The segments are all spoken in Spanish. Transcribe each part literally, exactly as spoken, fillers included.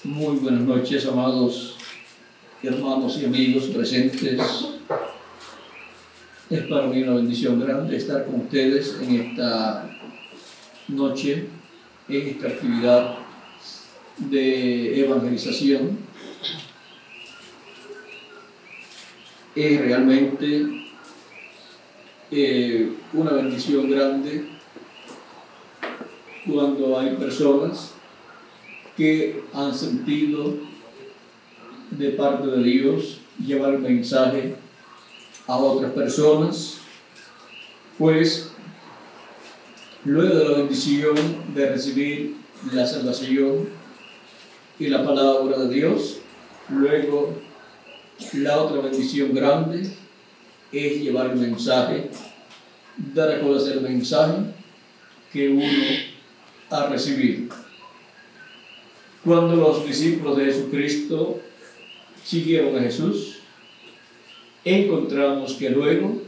Muy buenas noches, amados hermanos y amigos presentes. Es para mí una bendición grande estar con ustedes en esta noche, en esta actividad de evangelización. Es realmente eh, una bendición grande cuando hay personas que han sentido de parte de Dios llevar el mensaje a otras personas, pues luego de la bendición de recibir la salvación y la palabra de Dios, luego la otra bendición grande es llevar el mensaje, dar a conocer el mensaje que uno ha recibido. Cuando los discípulos de Jesucristo siguieron a Jesús, encontramos que luego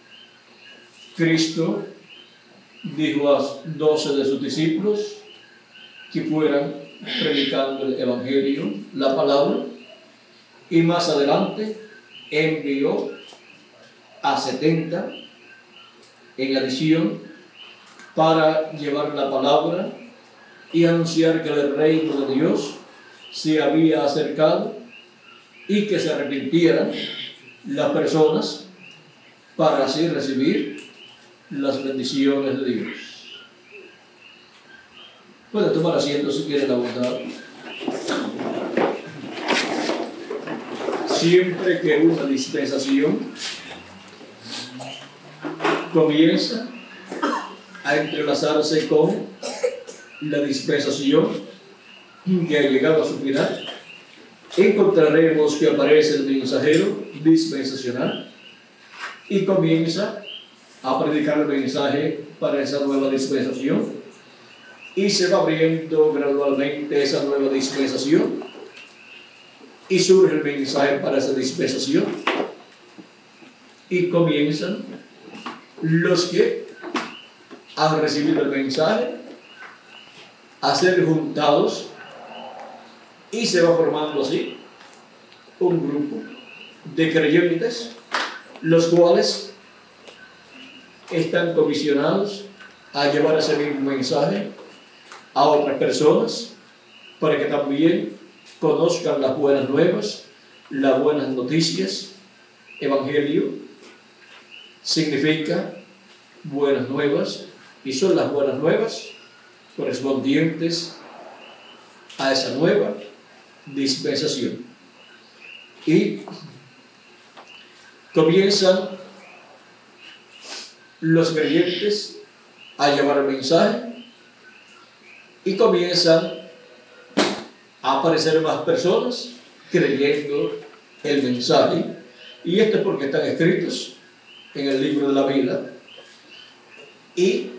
Cristo dijo a doce de sus discípulos que fueran predicando el Evangelio, la palabra, y más adelante envió a setenta en adición para llevar la palabra y anunciar que el reino de Dios se había acercado y que se arrepintieran las personas para así recibir las bendiciones de Dios. Puede tomar asiento si quiere la bondad. Siempre que una dispensación comienza a entrelazarse con la dispensación que ha llegado a su final, encontraremos que aparece el mensajero dispensacional y comienza a predicar el mensaje para esa nueva dispensación, y se va abriendo gradualmente esa nueva dispensación y surge el mensaje para esa dispensación y comienzan los que han recibido el mensaje a ser juntados, y se va formando así un grupo de creyentes, los cuales están comisionados a llevar ese mismo mensaje a otras personas para que también conozcan las buenas nuevas, las buenas noticias. Evangelio significa buenas nuevas, y son las buenas nuevas correspondientes a esa nueva dispensación. Y comienzan los creyentes a llevar el mensaje y comienzan a aparecer más personas creyendo el mensaje, y esto es porque están escritos en el libro de la vida y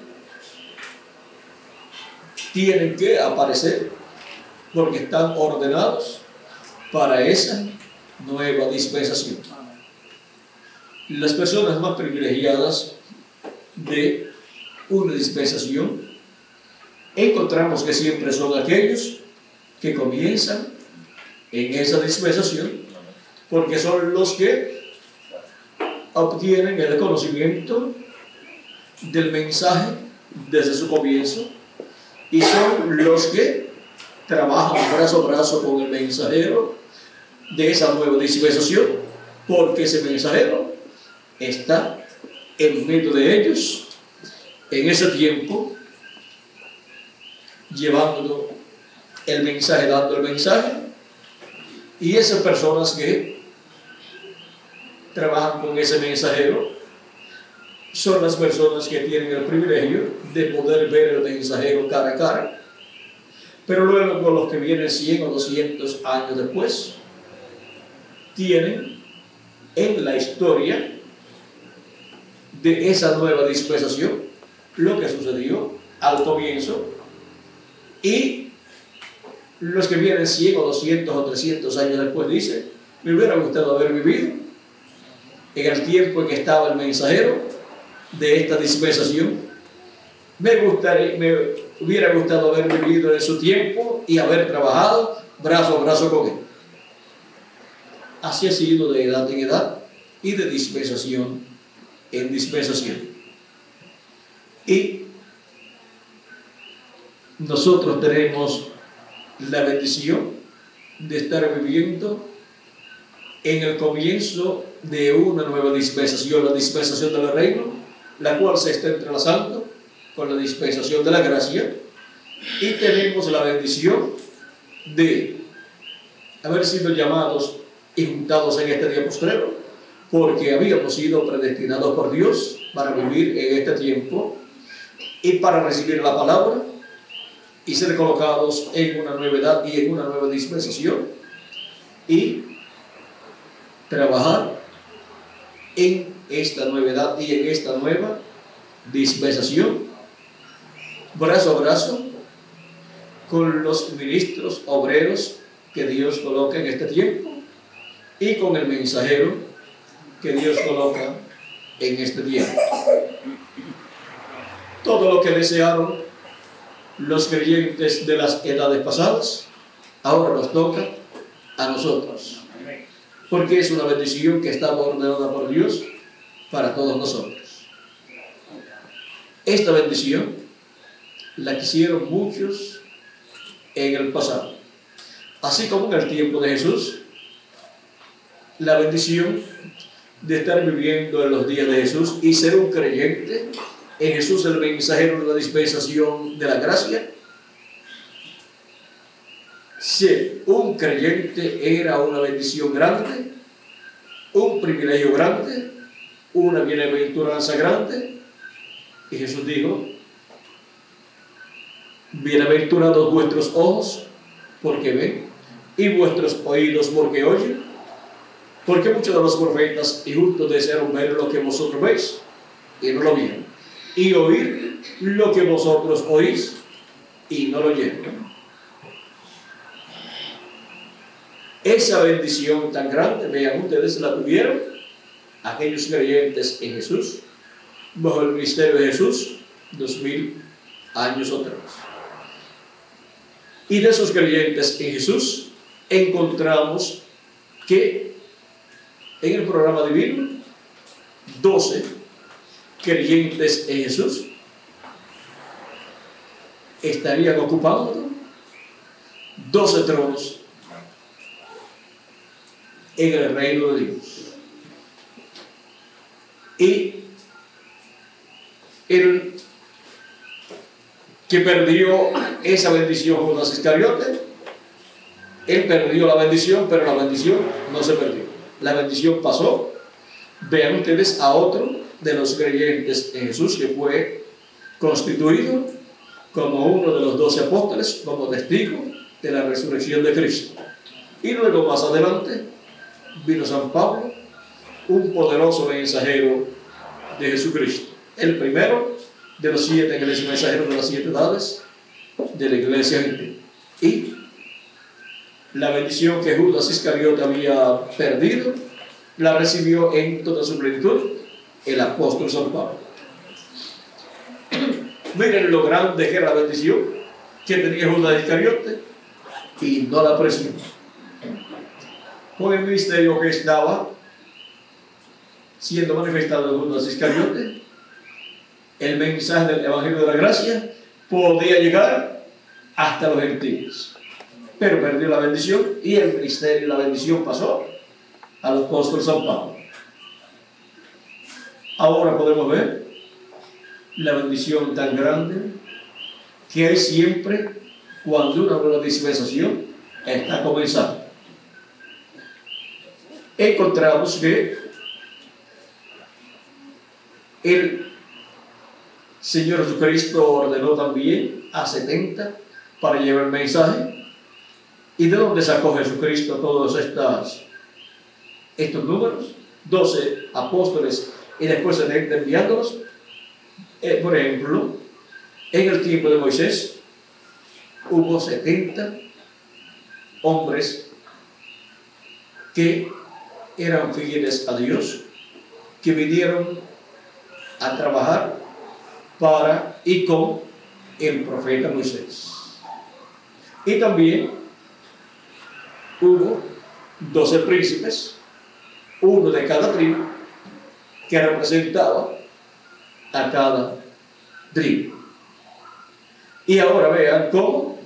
tienen que aparecer porque están ordenados para esa nueva dispensación. Las personas más privilegiadas de una dispensación encontramos que siempre son aquellos que comienzan en esa dispensación, porque son los que obtienen el conocimiento del mensaje desde su comienzo, y son los que trabajan brazo a brazo con el mensajero de esa nueva dispensación, porque ese mensajero está en medio de ellos en ese tiempo, llevando el mensaje, dando el mensaje. Y esas personas que trabajan con ese mensajero son las personas que tienen el privilegio de poder ver el mensajero cara a cara. Pero luego, con los que vienen cien o doscientos años después, tienen en la historia de esa nueva dispensación lo que sucedió al comienzo, y los que vienen cien o doscientos o trescientos años después dicen: me hubiera gustado haber vivido en el tiempo en que estaba el mensajero de esta dispensación, me, gustaría, me hubiera gustado haber vivido en su tiempo y haber trabajado brazo a brazo con Él. Así ha sido de edad en edad y de dispensación en dispensación. Y nosotros tenemos la bendición de estar viviendo en el comienzo de una nueva dispensación, la dispensación del reino, la cual se está entrelazando con la dispensación de la gracia, y tenemos la bendición de haber sido llamados y juntados en este día postrero, porque habíamos sido predestinados por Dios para vivir en este tiempo y para recibir la palabra y ser colocados en una nueva edad y en una nueva dispensación y trabajar en esta nueva edad y en esta nueva dispensación, brazo a brazo con los ministros obreros que Dios coloca en este tiempo y con el mensajero que Dios coloca en este tiempo. Todo lo que desearon los creyentes de las edades pasadas, ahora nos toca a nosotros, porque es una bendición que está ordenada por Dios para todos nosotros. Esta bendición la quisieron muchos en el pasado, así como en el tiempo de Jesús, la bendición de estar viviendo en los días de Jesús y ser un creyente en Jesús, el mensajero de la dispensación de la gracia. Ser un creyente era una bendición grande, un privilegio grande, una bienaventuranza grande. Y Jesús dijo: bienaventurados vuestros ojos porque ven y vuestros oídos porque oyen, porque muchos de los profetas y justos desearon ver lo que vosotros veis y no lo vieron, y oír lo que vosotros oís y no lo oyeron. Esa bendición tan grande, vean ustedes, la tuvieron aquellos creyentes en Jesús, bajo el ministerio de Jesús, dos mil años atrás. Y de esos creyentes en Jesús encontramos que en el programa divino, doce creyentes en Jesús estarían ocupando doce tronos en el reino de Dios. Y el que perdió esa bendición, Judas Iscariote, él perdió la bendición, pero la bendición no se perdió. La bendición pasó, vean ustedes, a otro de los creyentes en Jesús que fue constituido como uno de los doce apóstoles, como testigo de la resurrección de Cristo. Y luego más adelante vino San Pablo, un poderoso mensajero de Jesucristo, el primero de los siete mensajeros de las siete edades de la iglesia gentil. Y la bendición que Judas Iscariote había perdido la recibió en toda su plenitud el apóstol San Pablo. Miren lo grande que era la bendición que tenía Judas Iscariote y no la presionó. Con el misterio que estaba siendo manifestado en Judas Iscariote, el mensaje del Evangelio de la Gracia podía llegar hasta los gentiles, pero perdió la bendición y el ministerio y la bendición pasó al apóstol San Pablo. Ahora podemos ver la bendición tan grande que hay siempre cuando una nueva dispensación está comenzando. Encontramos que el Señor Jesucristo ordenó también a setenta para llevar el mensaje. ¿Y de dónde sacó Jesucristo todos estas, estos números? doce apóstoles y después setenta enviándolos. Eh, por ejemplo, en el tiempo de Moisés hubo setenta hombres que eran fieles a Dios, que vinieron a trabajar para y con el profeta Moisés. Y también hubo doce príncipes, uno de cada tribu, que representaba a cada tribu. Y ahora vean cómo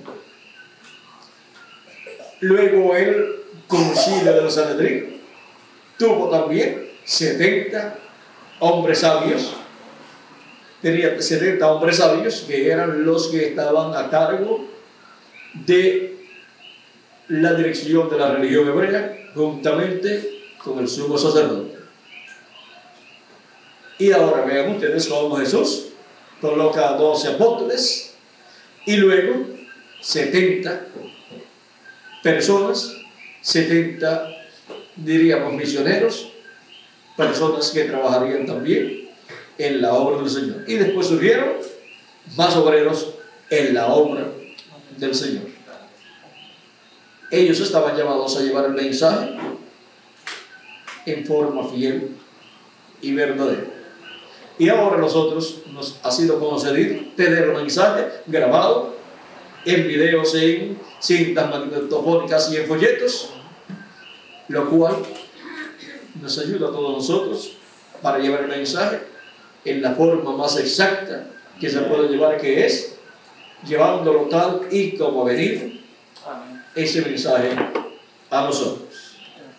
luego el concilio de los Sanedrín tuvo también setenta hombres sabios, tenía setenta hombres sabios que eran los que estaban a cargo de la dirección de la religión hebrea, juntamente con el sumo sacerdote. Y ahora vean ustedes cómo Jesús coloca a doce apóstoles y luego setenta personas, setenta, diríamos, misioneros, personas que trabajarían también en la obra del Señor. Y después surgieron más obreros en la obra del Señor. Ellos estaban llamados a llevar el mensaje en forma fiel y verdadera. Y ahora nosotros nos ha sido concedido tener el mensaje grabado en videos, en cintas magnetofónicas y en folletos, lo cual nos ayuda a todos nosotros para llevar el mensaje en la forma más exacta que se puede llevar, que es llevándolo tal y como ha venido ese mensaje a nosotros,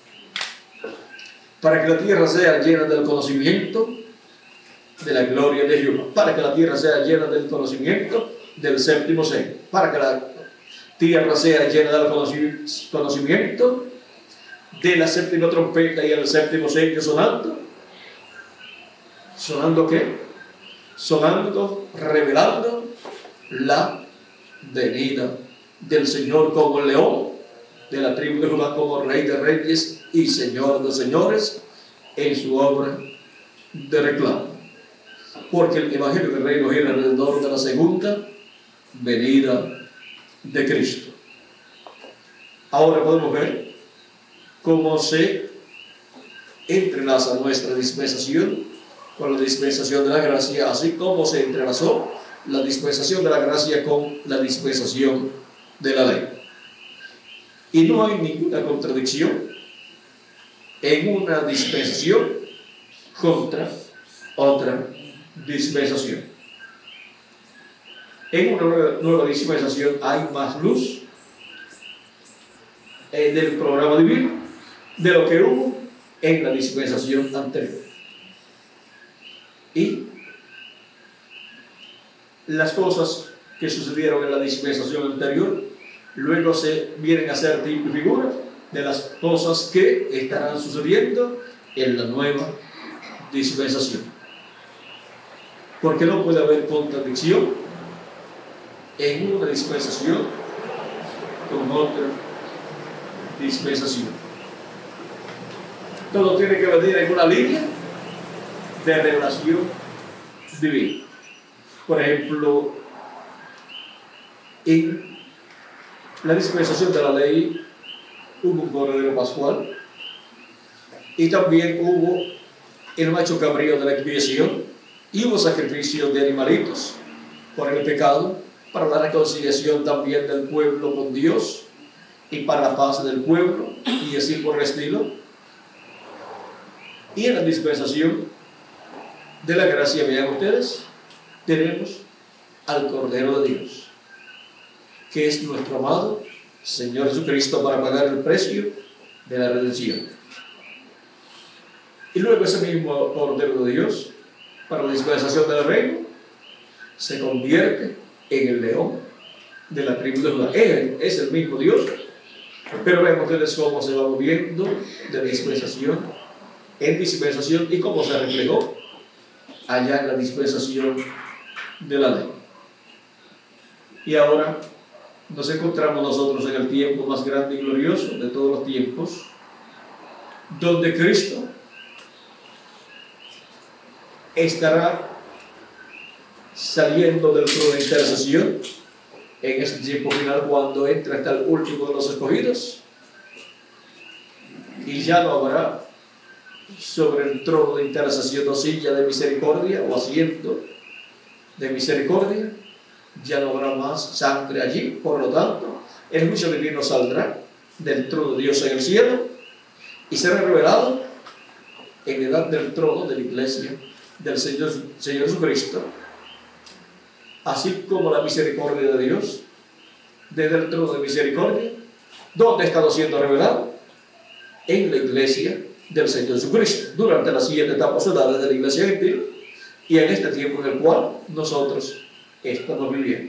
para que la tierra sea llena del conocimiento de la gloria de Jehová, para que la tierra sea llena del conocimiento del séptimo sello, para que la tierra sea llena del conocimiento de la séptima trompeta y el séptimo sello sonando. ¿Sonando qué? Sonando, revelando la venida del Señor como el león de la tribu de Judá, como Rey de Reyes y Señor de Señores, en su obra de reclamo. Porque el Evangelio del Reino gira alrededor de la segunda venida de Cristo. Ahora podemos ver cómo se entrelaza nuestra dispensación con la dispensación de la gracia, así como se entrelazó la dispensación de la gracia con la dispensación de la ley. Y no hay ninguna contradicción en una dispensación contra otra dispensación. En una nueva, nueva dispensación hay más luz eh, del programa divino de lo que hubo en la dispensación anterior. Y las cosas que sucedieron en la dispensación anterior luego se vienen a ser tipo y figura de las cosas que estarán sucediendo en la nueva dispensación. Porque no puede haber contradicción en una dispensación con otra dispensación. Todo tiene que venir en una línea de revelación divina. Por ejemplo, en la dispensación de la ley hubo un cordero pascual y también hubo el macho cabrío de la expiación y hubo sacrificios de animalitos por el pecado, para la reconciliación también del pueblo con Dios y para la paz del pueblo, y así por el estilo. Y en la dispensación de la gracia, vean ustedes, tenemos al Cordero de Dios, que es nuestro amado Señor Jesucristo, para pagar el precio de la redención. Y luego ese mismo Cordero de Dios, para la dispensación del reino, se convierte en el león de la tribu de Judá. Él es el mismo Dios, pero ven ustedes cómo se va moviendo de dispensación en dispensación y cómo se reflejó allá en la dispensación de la ley. Y ahora nos encontramos nosotros en el tiempo más grande y glorioso de todos los tiempos, donde Cristo estará saliendo del trono de intercesión en este tiempo final, cuando entra hasta el último de los escogidos, y ya no habrá sobre el trono de intercesión o silla de misericordia o asiento de misericordia, ya no habrá más sangre allí. Por lo tanto, el juicio divino saldrá del trono de Dios en el cielo y será revelado en la edad del trono de la iglesia del Señor, Señor Jesucristo, así como la misericordia de Dios desde el trono de misericordia, donde ha estado siendo revelado en la iglesia del Señor Jesucristo, durante las siete etapas edades de la iglesia gentil y en este tiempo en el cual nosotros estamos viviendo.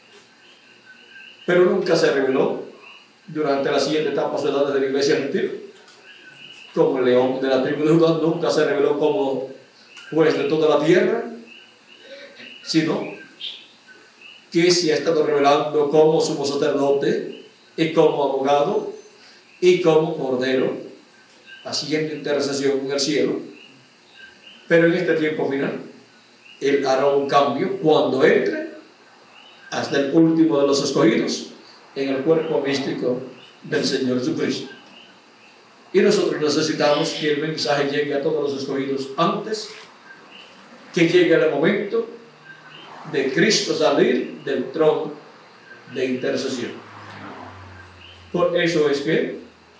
Pero nunca se reveló durante las siete etapas edades de la iglesia gentil como el león de la tribu de Judá, nunca se reveló como juez de toda la tierra, sino que se ha estado revelando como sumo sacerdote y como abogado y como cordero, haciendo intercesión en el cielo. Pero en este tiempo final, Él hará un cambio cuando entre hasta el último de los escogidos en el cuerpo místico del Señor Jesucristo. Y nosotros necesitamos que el mensaje llegue a todos los escogidos antes que llegue el momento de Cristo salir del trono de intercesión. Por eso es que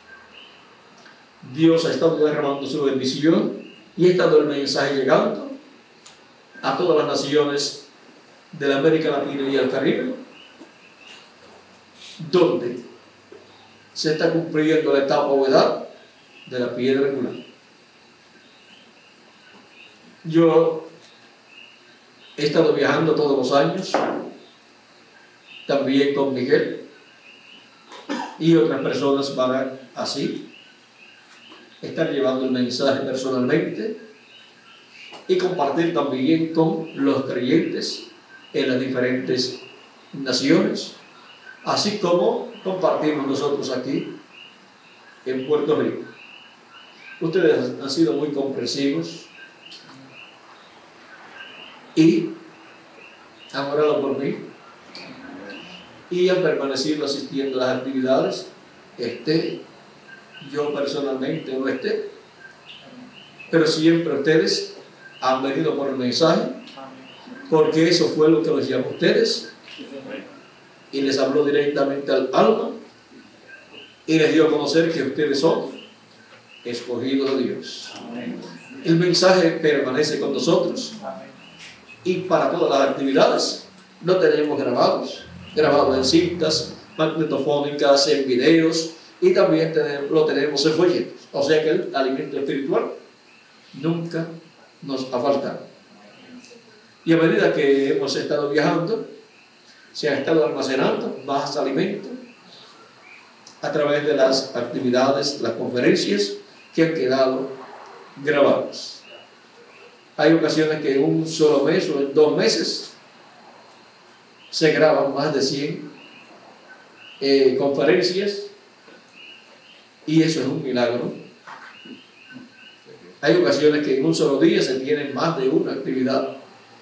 Dios ha estado derramando su bendición y ha estado el mensaje llegando a todas las naciones de la América Latina y el Caribe, donde se está cumpliendo la etapa o edad de la piedra angular. Yo he estado viajando todos los años, también con Miguel y otras personas, para así estar llevando el mensaje personalmente y compartir también con los creyentes en las diferentes naciones, así como compartimos nosotros aquí en Puerto Rico. Ustedes han sido muy comprensivos y han orado por mí y han permanecido asistiendo a las actividades, esté yo personalmente o no esté, pero siempre ustedes han venido por el mensaje, porque eso fue lo que los llamó a ustedes y les habló directamente al alma y les dio a conocer que ustedes son escogidos de Dios. El mensaje permanece con nosotros y para todas las actividades lo tenemos grabados, grabados en cintas magnetofónicas, en videos, y también tenemos, lo tenemos en folletos. O sea que el alimento espiritual nunca nos ha faltado. Y a medida que hemos estado viajando, se ha estado almacenando más alimento a través de las actividades, las conferencias que han quedado grabadas. Hay ocasiones que en un solo mes o en dos meses se graban más de cien eh, conferencias, y eso es un milagro. Hay ocasiones que en un solo día se tienen más de una actividad,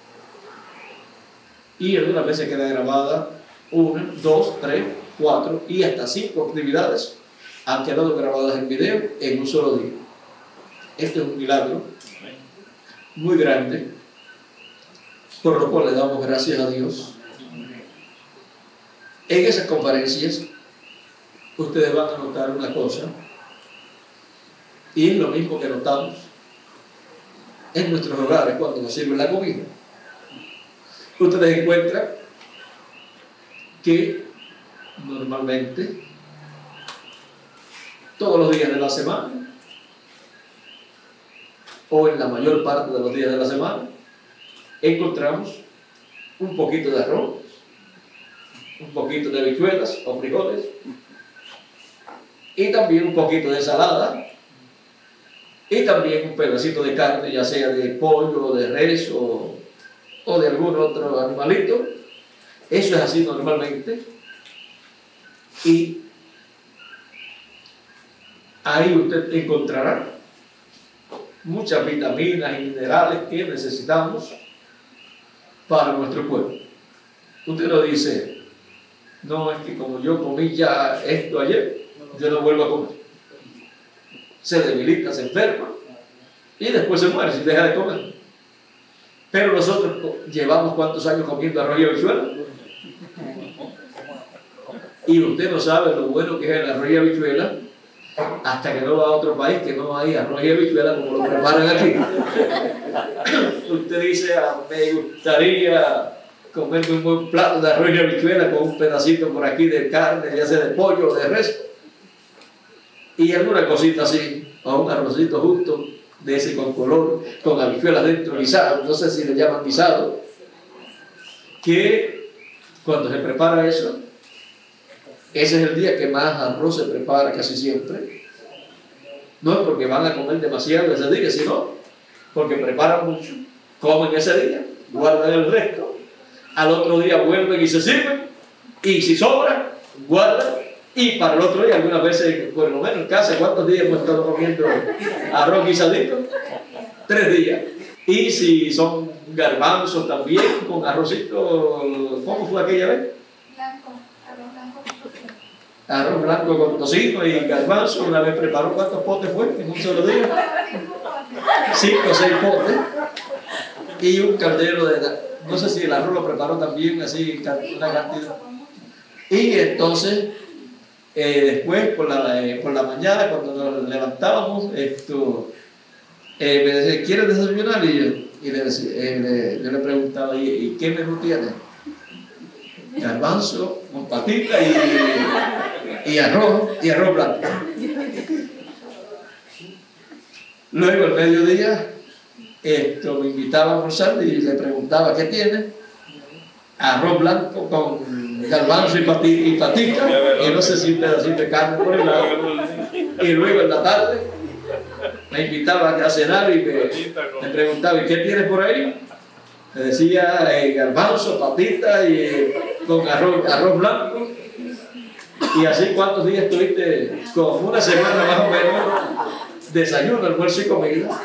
y algunas veces queda grabada una, dos, tres, cuatro y hasta cinco actividades han quedado grabadas en video en un solo día. Esto es un milagro muy grande, por lo cual le damos gracias a Dios. En esas conferencias ustedes van a notar una cosa, y es lo mismo que notamos en nuestros hogares cuando nos sirven la comida. Ustedes encuentran que normalmente todos los días de la semana, o en la mayor parte de los días de la semana, encontramos un poquito de arroz, un poquito de habichuelas o frijoles, y también un poquito de ensalada, y también un pedacito de carne, ya sea de pollo, de res o, o de algún otro animalito. Eso es así normalmente, y ahí usted encontrará muchas vitaminas y minerales que necesitamos para nuestro cuerpo. Usted no dice, no, es que como yo comí ya esto ayer, yo no vuelvo a comer. Se debilita, se enferma y después se muere si deja de comer. Pero nosotros llevamos cuántos años comiendo arroz y habichuela. Y usted no sabe lo bueno que es el arroz y habichuela hasta que no va a otro país que no hay arroz y habichuela como lo preparan aquí. Usted dice, ah, me gustaría comerme un buen plato de arroz y habichuela con un pedacito por aquí de carne, ya sea de pollo o de res, y alguna cosita así, o un arrocito justo de ese con color, con habichuelas dentro guisado, no sé si le llaman guisado, que cuando se prepara eso, ese es el día que más arroz se prepara casi siempre. No es porque van a comer demasiado ese día, sino porque preparan mucho, comen ese día, guardan el resto, al otro día vuelven y se sirven, y si sobra, guardan, y para el otro día, algunas veces, por lo menos en casa, ¿cuántos días hemos estado comiendo arroz guisadito? Tres días. Y si son garbanzos también, con arrocito, ¿cómo fue aquella vez? Blanco, arroz blanco con tocino. Arroz blanco con tocino y garbanzo. Una vez preparó, ¿cuántos potes fue en un solo día? Cinco o seis potes. Y un caldero de, no sé si el arroz lo preparó también, así, una cantidad. Y entonces, eh, después, por la, eh, por la mañana, cuando nos levantábamos, esto, eh, me decía, ¿quieres desayunar? Y yo, y le, decía, eh, le, yo le preguntaba, ¿y, ¿y qué menú tiene? Garbanzo con patita y, y arroz, y arroz blanco. Luego, al mediodía, esto, me invitaba a almorzar y le preguntaba, ¿qué tiene? Arroz blanco con garbanzo y, pati, y patita, y no sé si un pedacito de carne por el lado. Y luego en la tarde me invitaba a cenar y me, me preguntaba, ¿y qué tienes por ahí? Me decía eh, garbanzo, patita y eh, con arroz, arroz blanco. Y así, ¿cuántos días estuviste? Como una semana más o menos, desayuno, almuerzo y comida,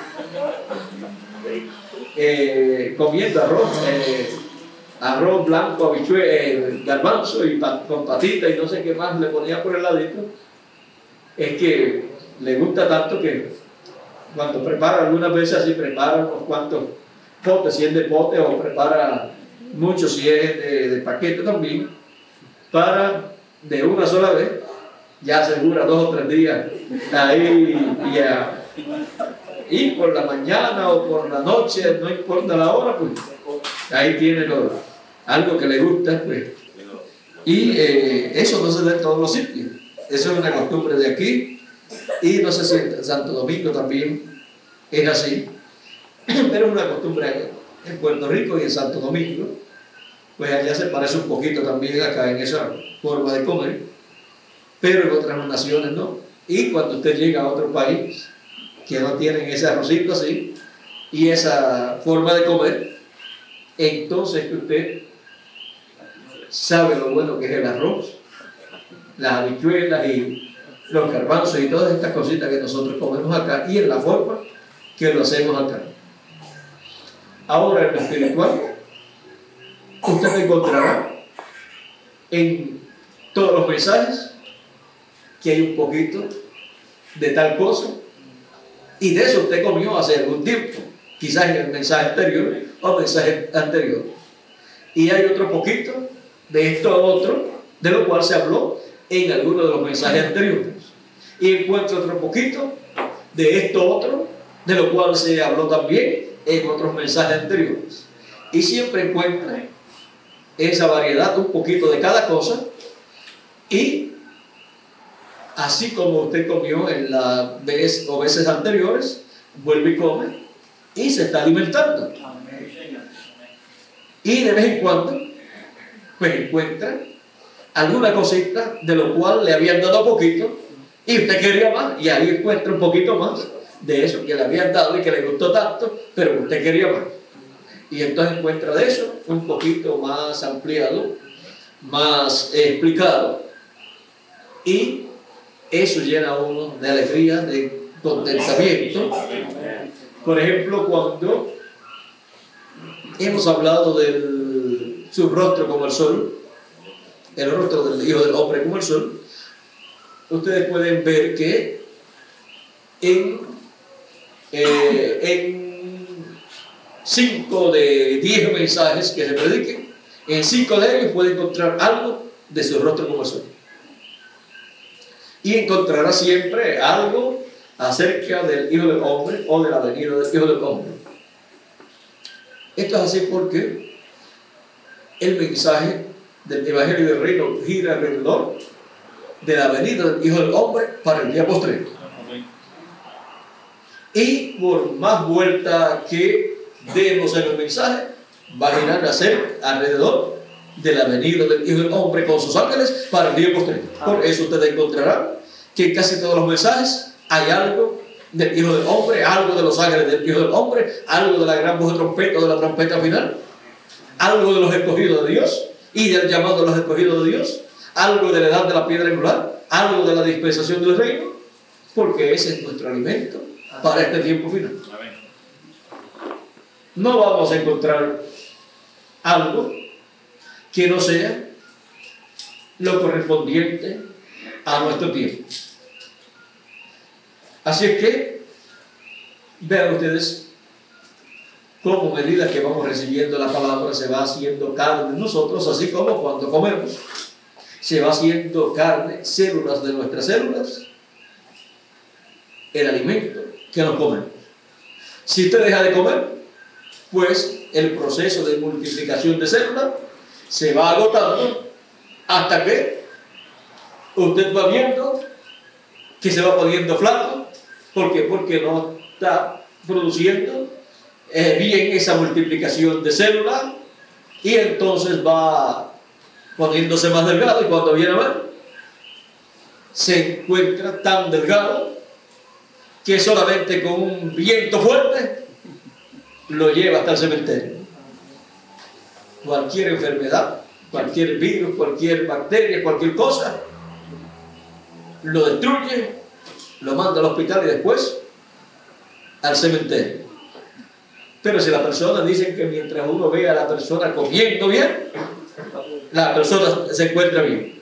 eh, comiendo arroz, eh, arroz blanco, habichuela, eh, garbanzo y pat, con patita y no sé qué más le ponía por el ladito. Es que le gusta tanto que cuando prepara, algunas veces así prepara unos cuantos potes, si es de pote, o prepara mucho si es de, de paquete también, para de una sola vez ya asegura dos o tres días ahí y, a, y por la mañana o por la noche, no importa la hora, pues ahí tiene lo, algo que le gusta, pues. Y eh, eso no se da en todos los sitios, eso es una costumbre de aquí, y no sé si en Santo Domingo también es así, pero es una costumbre en Puerto Rico y en Santo Domingo, pues allá se parece un poquito también acá en esa forma de comer, pero en otras naciones no. Y cuando usted llega a otro país que no tienen ese arrocito así y esa forma de comer, entonces que usted sabe lo bueno que es el arroz, las habichuelas y los garbanzos y todas estas cositas que nosotros comemos acá y en la forma que lo hacemos acá. Ahora en lo espiritual, usted encontrará en todos los mensajes que hay un poquito de tal cosa, y de eso usted comió hace algún tiempo, quizás en el mensaje anterior o el mensaje anterior, y hay otro poquito de esto a otro, de lo cual se habló en alguno de los mensajes anteriores, y encuentra otro poquito de esto otro, de lo cual se habló también en otros mensajes anteriores, y siempre encuentra esa variedad, un poquito de cada cosa, y así como usted comió en la vez o veces anteriores, vuelve y come y se está alimentando. Y de vez en cuando, pues encuentra alguna cosita de lo cual le habían dado poquito y usted quería más, y ahí encuentra un poquito más de eso que le habían dado y que le gustó tanto, pero usted quería más. Y entonces encuentra de eso un poquito más ampliado, más eh, explicado, y eso llena a uno de alegría, de contentamiento. Por ejemplo, cuando hemos hablado del su rostro como el sol, el rostro del Hijo del Hombre como el sol, ustedes pueden ver que en, eh, en cinco de diez mensajes que se prediquen, en cinco de ellos puede encontrar algo de su rostro como el sol. y encontrará siempre algo acerca del Hijo del Hombre o de la venida del Hijo del Hombre. Esto es así porque el mensaje del Evangelio del Reino gira alrededor de la venida del Hijo del Hombre para el día postrero. Y por más vuelta que demos en el mensaje, va a girar a ser alrededor de la venida del Hijo del Hombre con sus ángeles para el día postrero. Por eso ustedes encontrarán que en casi todos los mensajes hay algo del Hijo del Hombre, algo de los ángeles del Hijo del Hombre, algo de la gran voz de trompeta o de la trompeta final, algo de los escogidos de Dios y del llamado de los escogidos de Dios, algo de la edad de la piedra angular, algo de la dispensación del reino, porque ese es nuestro alimento para este tiempo final. No vamos a encontrar algo que no sea lo correspondiente a nuestro tiempo. Así es que vean ustedes cómo a medida que vamos recibiendo la palabra se va haciendo carne en nosotros, así como cuando comemos se va haciendo carne, células de nuestras células, el alimento que nos comemos. Si usted deja de comer, pues el proceso de multiplicación de células se va agotando hasta que usted va viendo que se va poniendo flaco. ¿Por qué? Porque no está produciendo eh, bien esa multiplicación de células y entonces va poniéndose más delgado, y cuando viene a ver se encuentra tan delgado que solamente con un viento fuerte lo lleva hasta el cementerio. Cualquier enfermedad, cualquier virus, cualquier bacteria, cualquier cosa lo destruye, lo manda al hospital y después al cementerio. Pero si la persona, dicen que mientras uno ve a la persona comiendo bien, la persona se encuentra bien.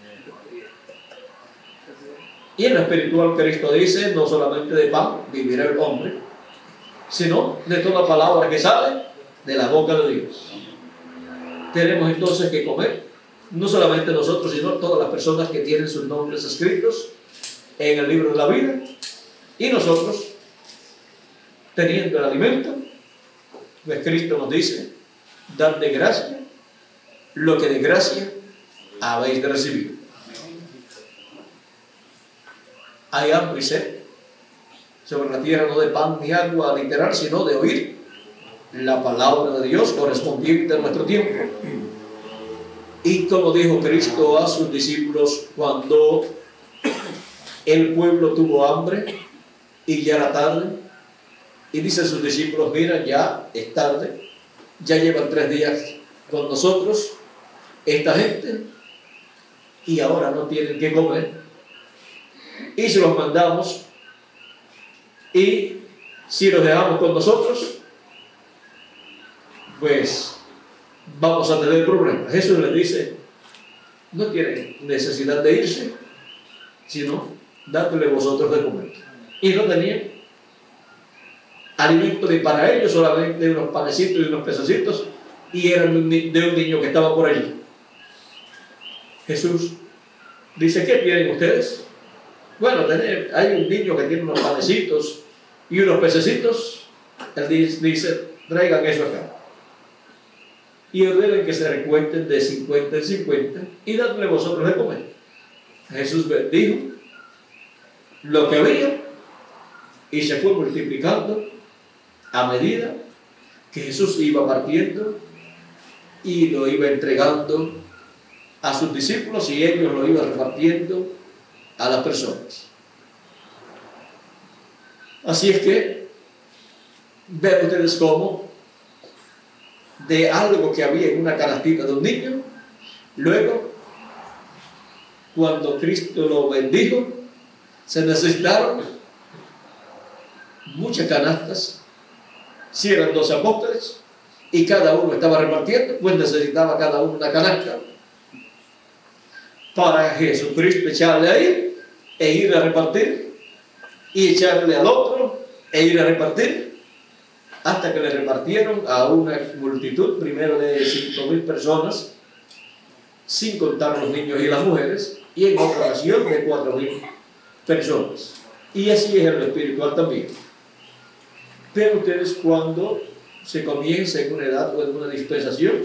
Y en lo espiritual, Cristo dice, no solamente de pan vivirá el hombre, sino de toda palabra que sale de la boca de Dios. Tenemos entonces que comer, no solamente nosotros, sino todas las personas que tienen sus nombres escritos en el libro de la vida, y nosotros, teniendo el alimento, pues Cristo nos dice, dad de gracia lo que de gracia habéis de recibir. Hay hambre y sed sobre la tierra, no de pan ni agua literal, sino de oír la palabra de Dios correspondiente a nuestro tiempo. Y como dijo Cristo a sus discípulos cuando el pueblo tuvo hambre y ya era tarde, y dice a sus discípulos, mira, ya es tarde, ya llevan tres días con nosotros esta gente y ahora no tienen que comer, y si los mandamos y si los dejamos con nosotros, pues vamos a tener problemas. Jesús les dice, no tienen necesidad de irse, sino dadle vosotros de comer. Y no tenían alimento ni para ellos, solamente unos panecitos y unos pececitos, y eran de un, de un niño que estaba por allí. Jesús dice, ¿qué tienen ustedes? Bueno, tener, hay un niño que tiene unos panecitos y unos pececitos. Él dice, traigan eso acá. Y ordenen que se recuenten de cincuenta en cincuenta y dadle vosotros de comer. Jesús bendijo lo que había y se fue multiplicando a medida que Jesús iba partiendo y lo iba entregando a sus discípulos y ellos lo iban repartiendo a las personas. Así es que vean ustedes cómo de algo que había en una canastita de un niño, luego cuando Cristo lo bendijo, se necesitaron muchas canastas. Si eran dos apóstoles y cada uno estaba repartiendo, pues necesitaba cada uno una canasta para Jesucristo echarle ahí e ir a repartir, y echarle al otro e ir a repartir, hasta que le repartieron a una multitud, primero de cinco mil personas, sin contar los niños y las mujeres, y en otra ocasión de cuatro mil personas. Y así es en lo espiritual también. Pero ustedes, cuando se comienza en una edad o en una dispensación,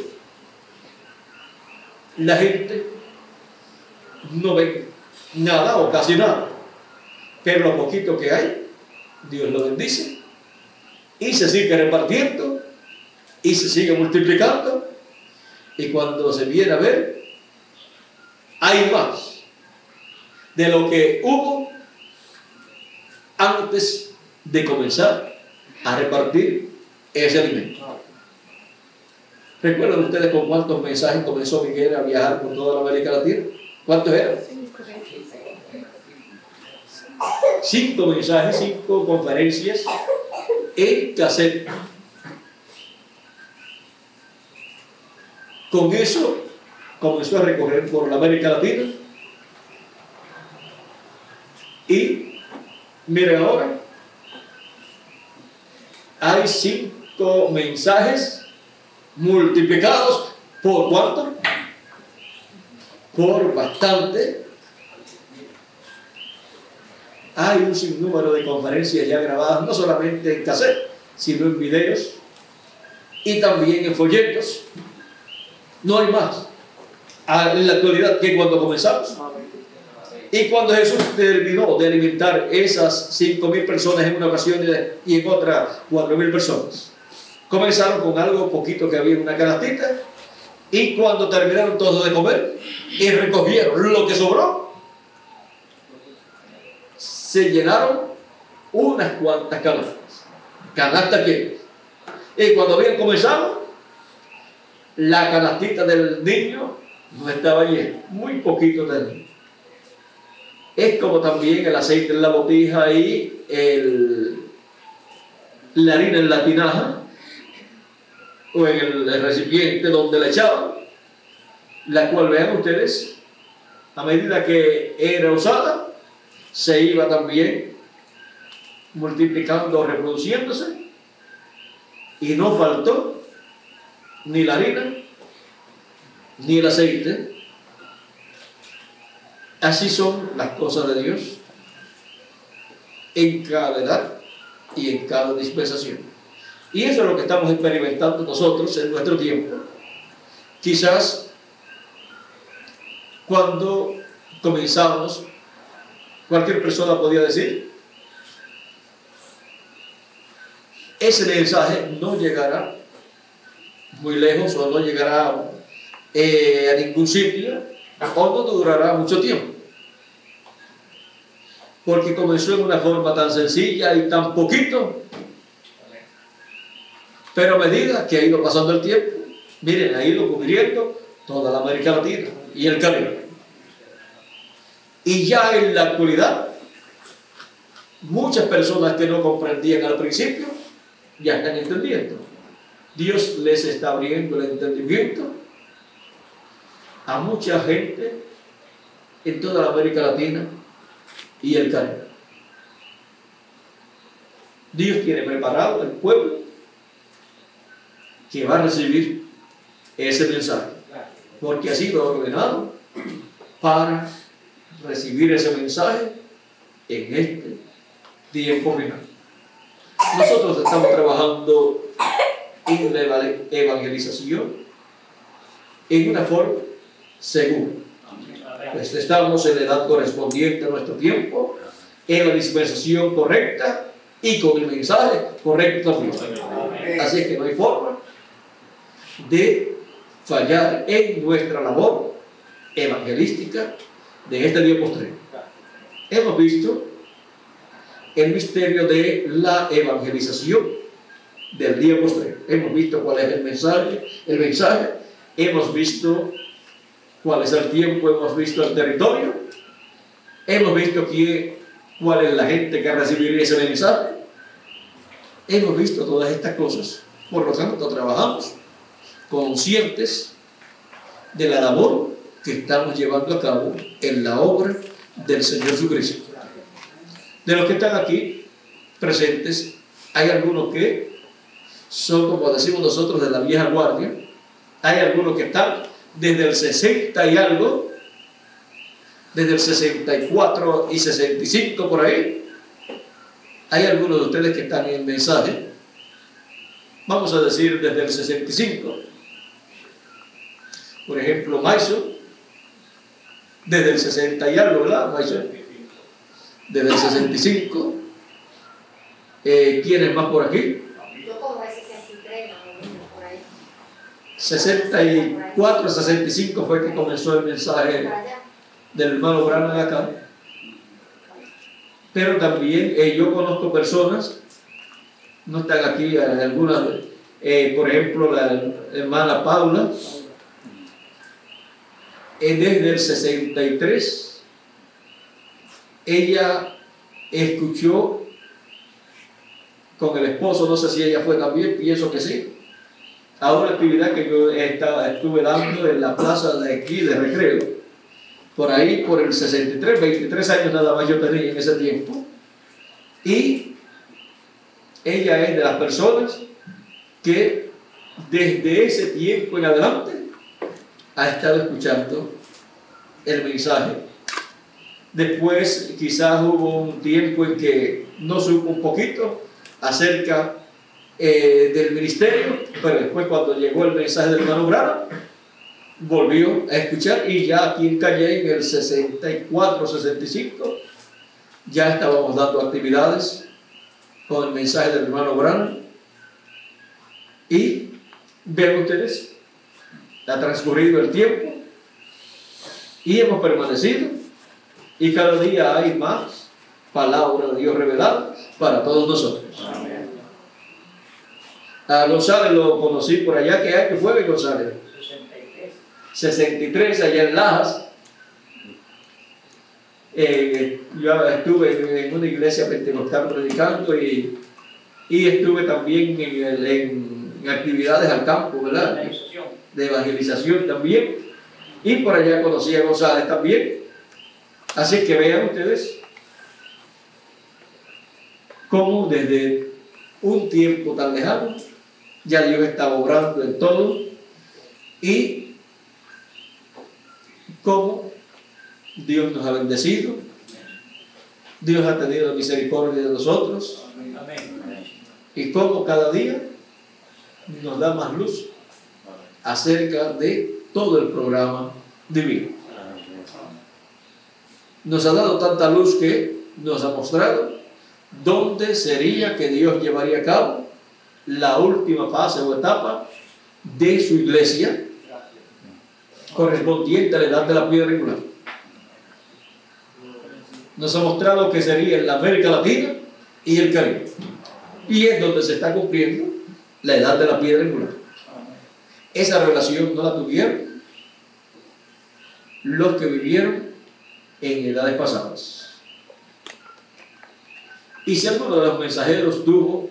la gente no ve nada o casi nada, pero lo poquito que hay, Dios lo bendice y se sigue repartiendo y se sigue multiplicando, y cuando se viene a ver, hay más de lo que hubo antes de comenzar a repartir ese alimento. ¿Recuerdan ustedes con cuántos mensajes comenzó Miguel a viajar por toda la América Latina? ¿Cuántos eran? Cinco mensajes, cinco conferencias en cassette. Con eso comenzó a recorrer por la América Latina. Y miren ahora, hay cinco mensajes multiplicados por ¿cuánto? Por bastante. Hay un sinnúmero de conferencias ya grabadas, no solamente en cassette, sino en videos y también en folletos. No hay más en la actualidad que cuando comenzamos. Y cuando Jesús terminó de alimentar esas cinco mil personas en una ocasión y en otra cuatro mil personas, comenzaron con algo poquito que había en una canastita, y cuando terminaron todos de comer y recogieron lo que sobró, se llenaron unas cuantas canastas, canastas llenas. Y cuando habían comenzado, la canastita del niño no estaba llena, muy poquito del niño. Es como también el aceite en la botija y el, la harina en la tinaja o en el, el recipiente donde la echaban, la cual, vean ustedes, a medida que era usada, se iba también multiplicando, reproduciéndose, y no faltó ni la harina ni el aceite. Así son las cosas de Dios en cada edad y en cada dispensación. Y eso es lo que estamos experimentando nosotros en nuestro tiempo. Quizás cuando comenzamos, cualquier persona podía decir, ese mensaje no llegará muy lejos o no llegará eh, a ningún sitio, o no durará mucho tiempo, porque comenzó en una forma tan sencilla y tan poquito, pero a medida que ha ido pasando el tiempo, miren, ha ido cubriendo toda la América Latina y el Caribe. Y ya en la actualidad, muchas personas que no comprendían al principio, ya están entendiendo. Dios les está abriendo el entendimiento a mucha gente en toda la América Latina y el Caribe. Dios tiene preparado el pueblo que va a recibir ese mensaje, porque ha sido ordenado para recibir ese mensaje en este tiempo final. Nosotros estamos trabajando en la evangelización en una forma segura. Pues estamos en la edad correspondiente a nuestro tiempo, en la dispensación correcta y con el mensaje correcto también. Así es que no hay forma de fallar en nuestra labor evangelística de este día postrero. Hemos visto el misterio de la evangelización del día postrero. Hemos visto cuál es el mensaje, el mensaje. Hemos visto cuál es el tiempo, hemos visto el territorio, hemos visto quién, cuál es la gente que recibiría ese mensaje. Hemos visto todas estas cosas. Por lo tanto, trabajamos conscientes de la labor que estamos llevando a cabo en la obra del Señor Jesucristo. De los que están aquí presentes, hay algunos que son, como decimos nosotros, de la vieja guardia. Hay algunos que están desde el sesenta y algo, desde el sesenta y cuatro y sesenta y cinco por ahí. Hay algunos de ustedes que están en el mensaje, vamos a decir desde el sesenta y cinco. Por ejemplo, Maiso, desde el sesenta y algo, ¿verdad, Maiso? Desde el sesenta y cinco. Eh, ¿Quién es más por aquí? Yo como el sesenta y tres, no, por ahí. sesenta y cuatro, sesenta y cinco fue que comenzó el mensaje del hermano Branham acá. Pero también eh, yo conozco personas, no están aquí, eh, algunas, eh, por ejemplo, la hermana Paula, eh, desde el sesenta y tres, ella escuchó con el esposo, no sé si ella fue también, pienso que sí, a una actividad que yo estaba, estuve dando en la plaza de aquí de Recreo, por ahí por el sesenta y tres, veintitrés años nada más yo tenía en ese tiempo, y ella es de las personas que desde ese tiempo en adelante ha estado escuchando el mensaje. Después quizás hubo un tiempo en que no supo un poquito acerca eh, del ministerio, pero después cuando llegó el mensaje del hermano Branham, volvió a escuchar, y ya aquí en Calle, en el sesenta y cuatro, sesenta y cinco, ya estábamos dando actividades con el mensaje del hermano Branham. Y vean ustedes, ha transcurrido el tiempo y hemos permanecido, y cada día hay más palabra de Dios revelada para todos nosotros. Amén. A González lo conocí por allá. ¿Qué año fue, González? sesenta y tres. sesenta y tres, allá en Lajas. Eh, yo estuve en una iglesia pentecostal predicando, y, y estuve también en, el, en, en actividades al campo, ¿verdad? Evangelización. De evangelización también, y por allá conocí a González también. Así que vean ustedes cómo desde un tiempo tan lejano ya Dios está obrando en todo, y cómo Dios nos ha bendecido, Dios ha tenido misericordia de nosotros, Amén. y cómo cada día nos da más luz acerca de todo el programa divino. Nos ha dado tanta luz que nos ha mostrado dónde sería que Dios llevaría a cabo la última fase o etapa de su iglesia, correspondiente a la edad de la piedra angular. Nos ha mostrado que sería en la América Latina y el Caribe, y es donde se está cumpliendo la edad de la piedra angular. Esa relación no la tuvieron los que vivieron en edades pasadas. Y si alguno de los mensajeros tuvo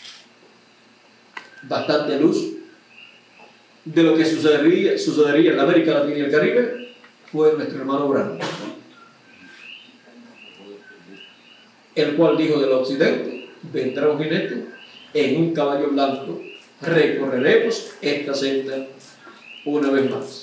bastante luz de lo que sucedería, sucedería en la América Latina y el Caribe, fue nuestro hermano Branham, el cual dijo: del occidente vendrá un jinete en un caballo blanco, recorreremos esta senda una vez más.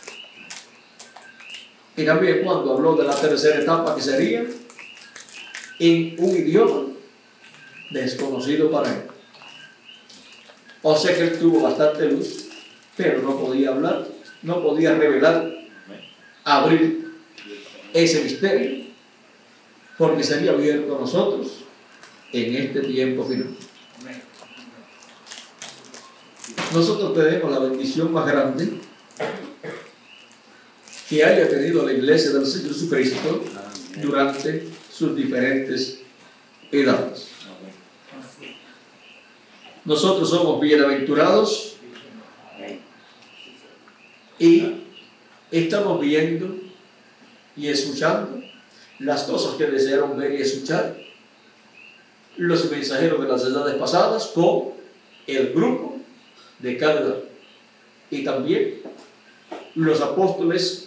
Y también cuando habló de la tercera etapa, que sería en un idioma desconocido para él. O sea que él tuvo bastante luz, pero no podía hablar, no podía revelar, abrir ese misterio, porque sería abierto a nosotros en este tiempo final. Nosotros tenemos la bendición más grande que haya tenido la iglesia del Señor Jesucristo durante sus diferentes edades. Nosotros somos bienaventurados y estamos viendo y escuchando las cosas que desearon ver y escuchar los mensajeros de las edades pasadas, con el grupo de cada edad, y también los apóstoles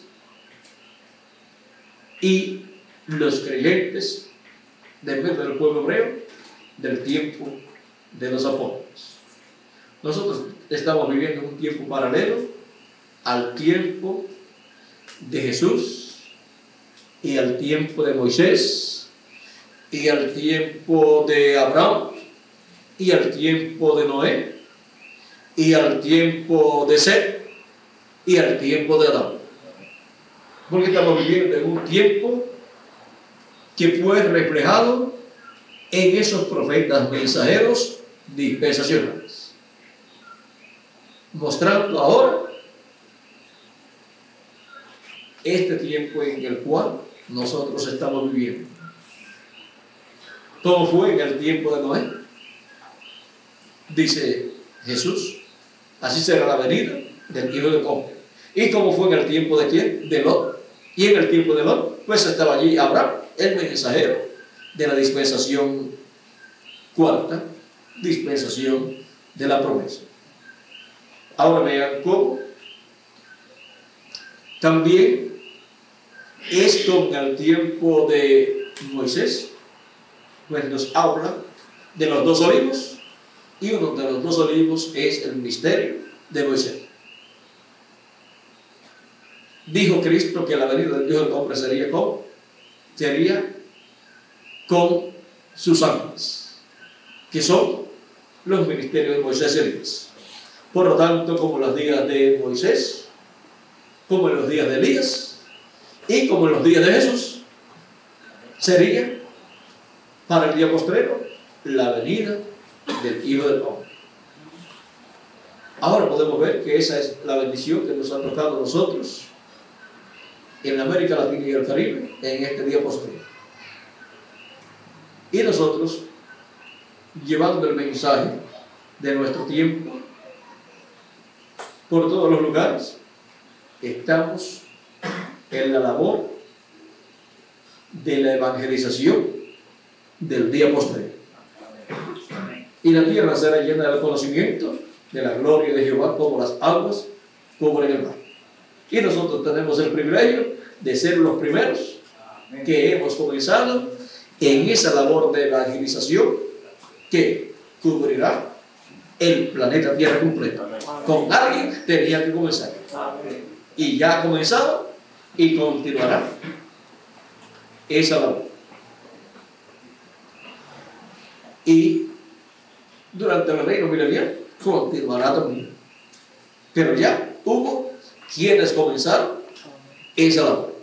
y los creyentes de vez del pueblo hebreo del tiempo de los apóstoles. Nosotros estamos viviendo un tiempo paralelo al tiempo de Jesús y al tiempo de Moisés y al tiempo de Abraham y al tiempo de Noé y al tiempo de Set y al tiempo de Adán. Porque estamos viviendo en un tiempo que fue reflejado en esos profetas mensajeros dispensacionales, mostrando ahora este tiempo en el cual nosotros estamos viviendo. ¿Cómo fue en el tiempo de Noé? Dice Jesús, así será la venida del Hijo del Hombre. ¿Y cómo fue en el tiempo de quién? De Lot. Y en el tiempo de Lot, pues estaba allí Abraham, el mensajero de la dispensación cuarta, dispensación de la promesa. Ahora vean cómo también esto en el tiempo de Moisés, pues nos habla de los dos olivos, y uno de los dos olivos es el misterio de Moisés. Dijo Cristo que la venida del Hijo del Hombre sería con, sería con sus ángeles, que son los ministerios de Moisés y Elías. Por lo tanto, como en los días de Moisés, como en los días de Elías y como en los días de Jesús, sería para el día postrero la venida del Hijo del Hombre. Ahora podemos ver que esa es la bendición que nos ha tocado a nosotros en América Latina y el Caribe en este día postrero. Y nosotros, llevando el mensaje de nuestro tiempo por todos los lugares, estamos en la labor de la evangelización del día postrero. Y la tierra será llena del conocimiento de la gloria de Jehová, como las aguas cubren el mar. Y nosotros tenemos el privilegio de ser los primeros que hemos comenzado en esa labor de evangelización que cubrirá el planeta Tierra completo. Con alguien tenía que comenzar. Y ya ha comenzado y continuará esa labor. Y durante el reino milenial continuará también. Pero ya hubo quienes comenzaron esa labor.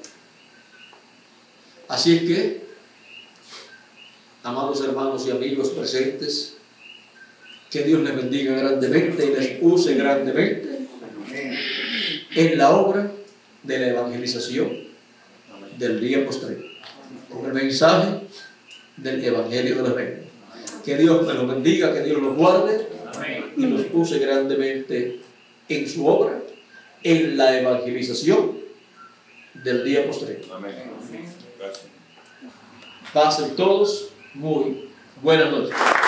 Así es que, amados hermanos y amigos presentes, que Dios les bendiga grandemente y les use grandemente en la obra de la evangelización del día postrero, con el mensaje del Evangelio de la Reina. Que Dios me los bendiga, que Dios los guarde y los use grandemente en su obra, en la evangelización del día postrero. Pasen todos muy buenas noches.